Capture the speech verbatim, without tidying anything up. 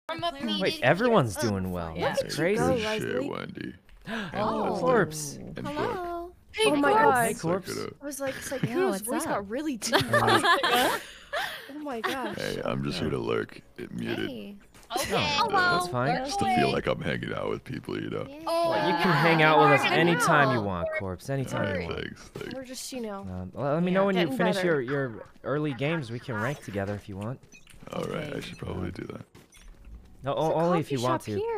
Wait, everyone's doing well. Yeah. That's crazy. Go, Good shit, Leslie. Wendy. Oh, Oh. corpse. And Brooke. Hello. Oh my Hey, god. corpse. Check it I was like, Yeah, Saiku's what's voice up? got really deep. Uh, Oh my gosh. Hey, I'm just here to lurk. It muted. Hey. Okay, that's fine. Just to feel like I'm hanging out with people, you know. Well, you can Yeah. hang out with us Hang anytime you out. want, corpse. Anytime you Alright, want. thanks, thanks. We're just, you know. Um, well, let me Yeah. know when you Getting finish better. your, your early games. We can rank together if you want. Alright, I should probably do that. No, There's a o- only if coffee you want shop to. here.